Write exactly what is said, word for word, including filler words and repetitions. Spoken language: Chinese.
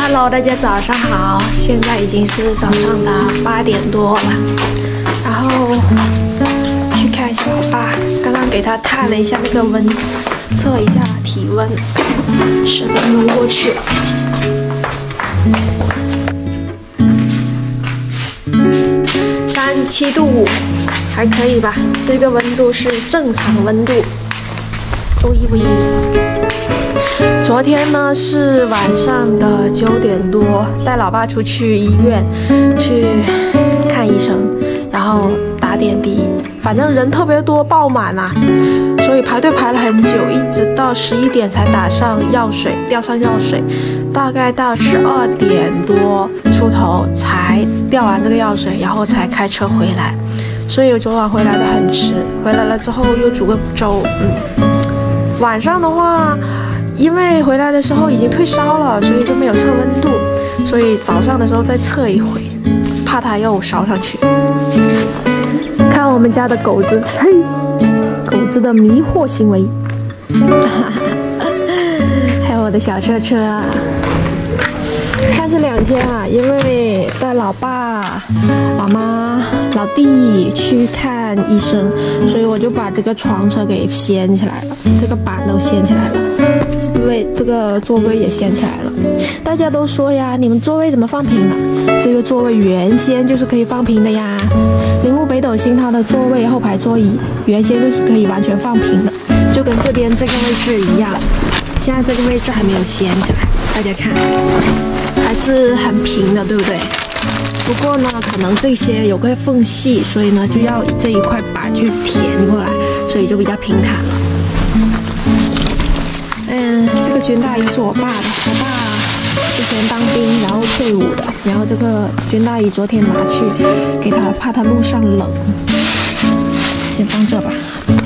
Hello， 大家早上好，现在已经是早上的八点多了，然后去看一下老爸，刚刚给他探了一下那个温，测一下体温，十分钟过去了，三十七度五，还可以吧，这个温度是正常温度，不一不一。 昨天呢是晚上的九点多，带老爸出去医院去看医生，然后打点滴，反正人特别多，爆满啊，所以排队排了很久，一直到十一点才打上药水，吊上药水，大概到十二点多出头才吊完这个药水，然后才开车回来，所以我昨晚回来的很迟，回来了之后又煮个粥，嗯，晚上的话。 因为回来的时候已经退烧了，所以就没有测温度，所以早上的时候再测一回，怕它又烧上去。看我们家的狗子，嘿，狗子的迷惑行为，还有我的小车车。看这两天啊，因为带老爸、老妈、老弟去看医生，所以我就把这个床车给掀起来了，这个板都掀起来了。 位这个座位也掀起来了，大家都说呀，你们座位怎么放平了？这个座位原先就是可以放平的呀。铃木北斗星它的座位后排座椅原先就是可以完全放平的，就跟这边这个位置一样。现在这个位置还没有掀起来，大家看，还是很平的，对不对？不过呢，可能这些有个缝隙，所以呢就要以这一块板去填过来，所以就比较平坦了。 嗯，这个军大衣是我爸的，我爸之前当兵，然后退伍的，然后这个军大衣昨天拿去给他，怕他路上冷，先放这吧。